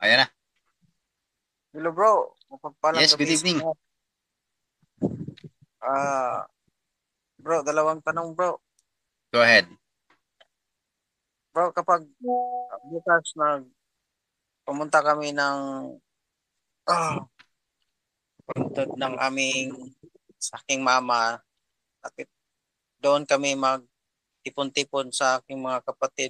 Ayan na. Hello bro, mapagpalang Yes, good gabi sa evening. inyo. Ah, bro, dalawang tanong bro. Go ahead. Bro, kapag bukas pumunta kami ng ah, puntod ng aming sa aking mama, at doon kami magtipon-tipon sa aking mga kapatid.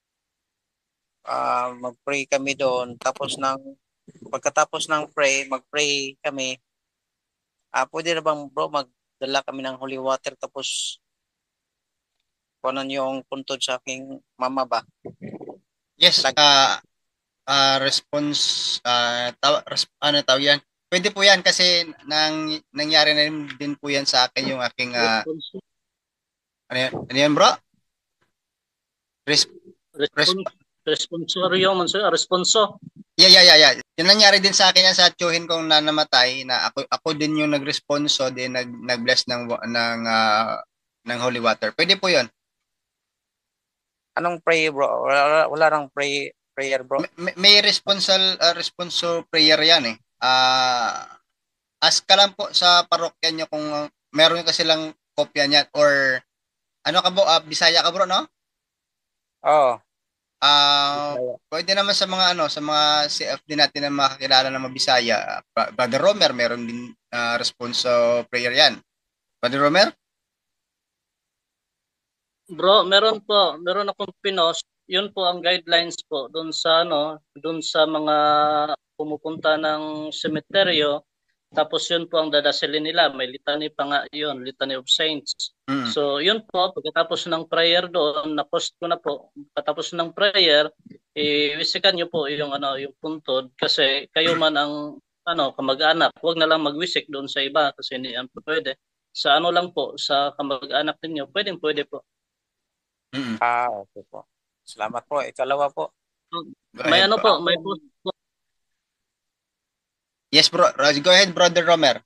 Mag-pray kami doon. Pagkatapos ng mag-pray kami. Pwede na bang bro magdala kami ng holy water tapos kunan yung puntod sa aking mama ba? Yes, Lag response, ano tawag yan? Pwede po yan kasi nangyari na din po yan sa akin yung aking, Response, ano yan bro? Res, res, response, responsoryo man siya, responso. yeah, yeah, yeah, yeah. Yung nangyari din sa akin yan sa tiyuhin kong namatay na ako din yung nagresponso din nag-bless ng holy water. Pwede po yun. Anong prayer bro? Wala nang prayer bro. May responso prayer yan eh. Ask ka lang po sa parokya nyo kung meron kasi lang kopya niyan or ano ka bro, Bisaya ka bro, no? Oo. Pwede naman sa mga sa mga CFD natin na makakilala ng mga Bisaya. Brother Romer, meron din response prayer yan. Brother Romer? Bro, meron akong pinost. Yun po ang guidelines po doon sa doon sa mga pumupunta ng semeteryo. Tapos yun po ang dadasalin nila. May litany pa nga yun, Litany of Saints. Mm. So yun po, pagkatapos ng prayer doon, na-post ko na po. Pagkatapos ng prayer, i-wisikan nyo po yung yung puntod kasi kayo man ang kamag-anak. Huwag na lang mag-wisik doon sa iba kasi hindi yan pwede. Sa lang po, sa kamag-anak ninyo, pwede po. Mm. Okay po. Salamat po. Ikalawa po. Go May ahead po. po, Ako, may post po. Yes bro, go ahead Brother Romer.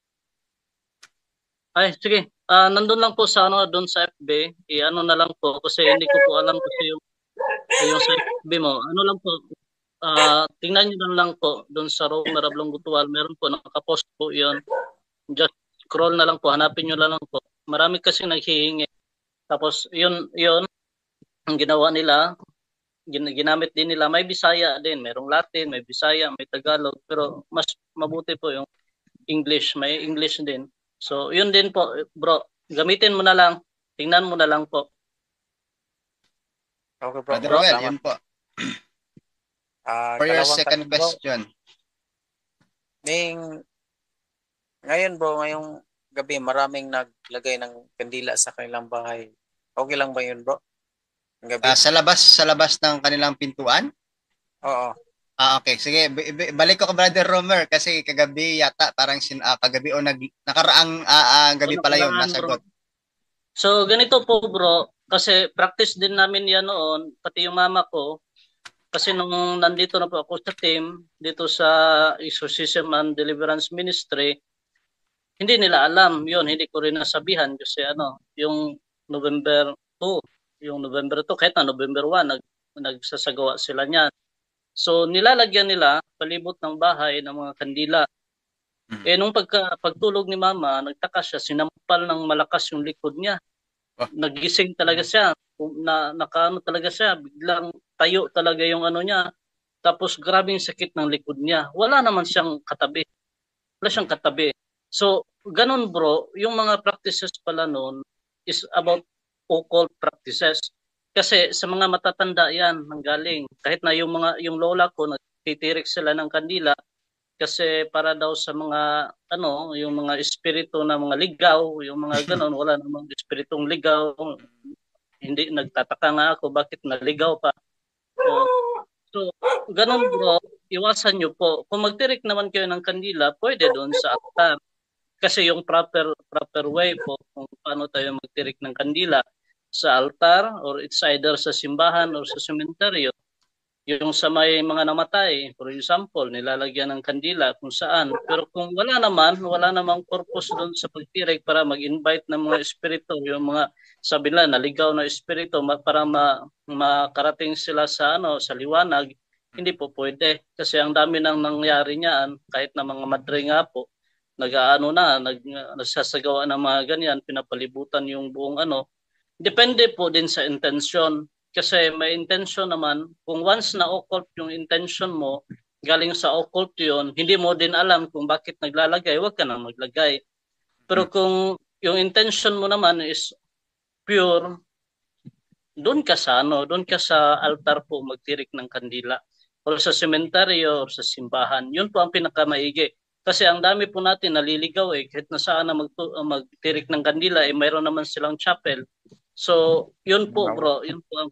Ay, sige. Nandun lang po sa doon sa FB. I-ano na lang po kasi hindi ko po alam kasi yung sa FB mo. Ano lang po, tingnan niyo lang po doon sa Romer Ablong Butual. Meron po, nakapost po yun. Just scroll na lang po, hanapin niyo lang po. Marami kasi naghihingi. Tapos yun, ang ginawa nila, ginamit din nila. May Bisaya din, merong Latin, may Bisaya, may Tagalog. Pero mas mabuti po yung English, may English din. So, yun din po, bro. Gamitin mo na lang. Tingnan mo na lang po. okay bro. Brother Bro, Romer, Salamat. yun po. For your Ikalawang second tanong bro. question. Ngayon bro, ngayong gabi maraming naglagay ng kandila sa kanilang bahay. Okay lang ba yun bro? Ang gabi? Sa labas ng kanilang pintuan? Oo. Okay. Sige, balik ko kay Brother Romer kasi kagabi yata parang kagabi o nakaraang gabi pala yon nakaraan, bro. nasagot. So, ganito po, bro. Kasi practice din namin yan noon, pati yung mama ko. Kasi nung nandito na po ako sa team, dito sa Exorcism and Deliverance Ministry, hindi nila alam yun, hindi ko rin nasabihan kasi yung November 2, yung November 2, kahit na November 1, nagsasagawa sila niyan. So nilalagyan nila palibot ng bahay ng mga kandila. Mhm. Nung pagtulog ni mama, nagtaka siya, sinampal ng malakas yung likod niya. Oh, Nagising talaga siya, nakaano talaga siya, biglang tayo talaga yung niya. Tapos grabing sakit ng likod niya. Wala naman siyang katabi. Wala siyang katabi. So, ganun bro, yung mga practices pala noon is about occult practices. Kasi sa mga matatanda yan nanggaling. Kahit na yung lola ko nagtitirik sila ng kandila kasi para daw sa mga yung mga espiritu na mga ligaw, yung mga ganun, wala namang espiritong ligaw. Hindi nagtataka nga ako bakit naligaw pa. Oh. So, ganun bro, iwasan nyo po. Kung magtirik naman kayo ng kandila, pwede doon sa altar. Kasi yung proper way po kung paano tayo magtirik ng kandila sa altar or it's either sa simbahan or sa sementeryo. Yung sa may mga namatay, for example, nilalagyan ng kandila kung saan. Pero kung wala namang purpose doon sa pagtirik para mag-invite ng mga espiritu, yung mga sabi nila naligaw na espiritu para makarating sila sa sa liwanag, Hindi po pwede. Kasi ang dami nang nangyari niyan, kahit na mga madre nga po, nagsasagawa ng mga ganyan, pinapalibutan yung buong ano. Depende po din sa intention. Kasi may intention naman, kung once na occult yung intention mo, galing sa occult yun, hindi mo din alam kung bakit naglalagay, huwag ka nang maglagay. Pero kung yung intention mo naman is pure, doon ka sa altar po magtirik ng kandila o sa sementeryo o sa simbahan. Yun po ang pinakamaigi. Kasi ang dami po natin naliligaw kahit na saan na magtirik ng kandila mayroon naman silang chapel. So, yun po bro, yun po ang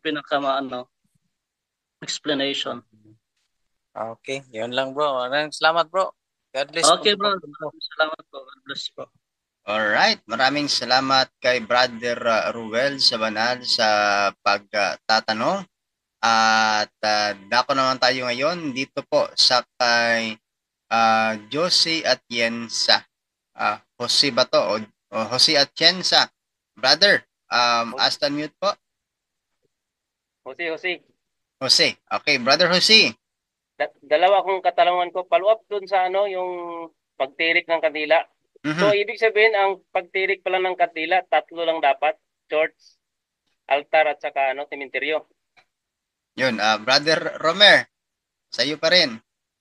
explanation. Okay, yun lang bro. Salamat bro. God bless. Okay bro, salamat po. God bless po. Alright, maraming salamat kay Brother Ruel Sabanal sa pagtatanong. At dako naman tayo ngayon dito po sa kay Josie Atienza. Jose ba to? O Jose Atienza. Brother, ask unmute po. Jose. Okay, Brother Jose. Dalawa akong katanungan ko. Follow up dun sa yung pagtirik ng kandila. So, ibig sabihin, ang pagtirik pala ng kandila, 3 lang dapat. Church, altar, at saka cementerio. Yun, Brother Romer, sa iyo pa rin.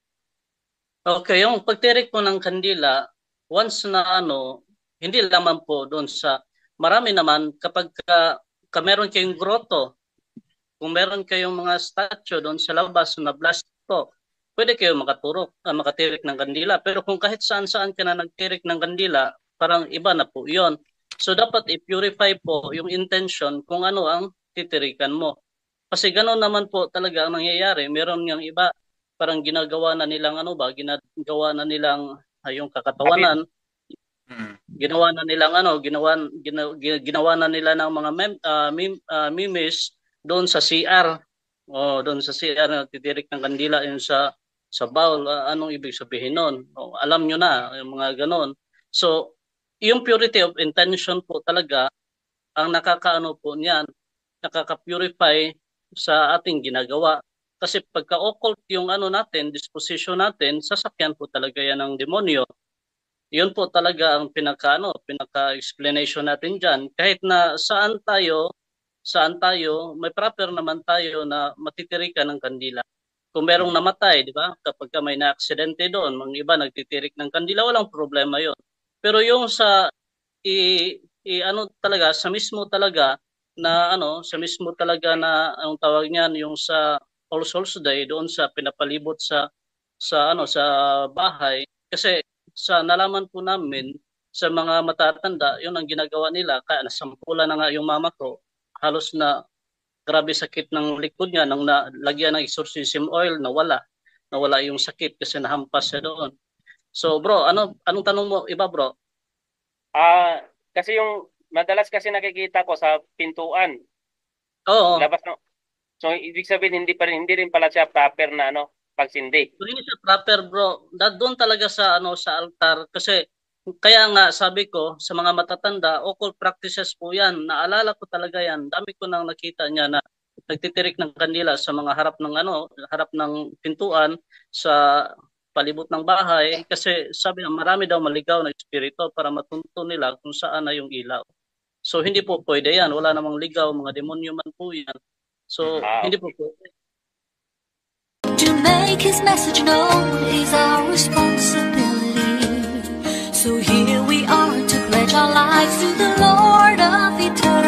Okay, yung pagtirik po ng kandila, once na hindi naman po doon sa, marami naman kapag meron kayong grotto, kung meron kayong mga statue doon sa labas na blast po, pwede kayo makatirik ng kandila. Pero kung kahit saan-saan ka na nagtirik ng kandila, parang iba na po yon. So dapat i-purify po yung intention kung ano ang titirikan mo. Kasi gano'n naman po talaga ang nangyayari. Meron yung iba, parang ginagawa na nilang ginagawa na nilang yung kakatawanan. Ginawa na nilang ginawa na nila ng mga memes doon sa CR. Doon sa CR na titirik ng kandila yun sa bowl. Anong ibig sabihin nun? Alam nyo na, yung mga ganon. So, yung purity of intention po talaga ang po niyan, nakaka-purify sa ating ginagawa. Kasi pagka occult yung natin, disposition natin, sasakyan po talaga yan ng demonyo. Yun po talaga ang pinaka-explanation natin dyan. Kahit na saan tayo, may proper naman tayo na matitirikan ng kandila. Kung merong namatay, di ba? Kapag may na-aksidente doon, mga iba nagtitirik ng kandila, walang problema yon. Pero yung sa talaga, sa mismo talaga na anong tawag niyan, yung sa All Souls Day doon sa pinapalibot sa bahay, kasi sa nalaman po namin sa mga matatanda, yun ang ginagawa nila. Kaya nasampulan na nga yung mama ko, halos na grabe sakit ng likod niya nang nalagyan ng exorcism oil, nawala yung sakit kasi nahampas siya doon. So bro, anong tanong mo iba bro? Kasi yung madalas kasi nakikita ko sa pintuan. Oo. Labas no. So ibig sabihin hindi rin pala siya proper na pagsindi. Hindi siya proper bro. Doon talaga sa sa altar kasi kaya nga sabi ko sa mga matatanda, occult practices po 'yan. Naalala ko talaga 'yan. Dami ko nang nakita niya na nagtitirik ng kandila sa mga harap ng pintuan sa palibot ng bahay kasi sabi na marami daw maligaw na espiritu para matunto nila kung saan na yung ilaw. So hindi po pwede 'yan. Wala namang ligaw, mga demonyo man po 'yan. So hindi po pwede. To make his message known is our responsibility. So here we are to pledge our lives to the Lord of eternity.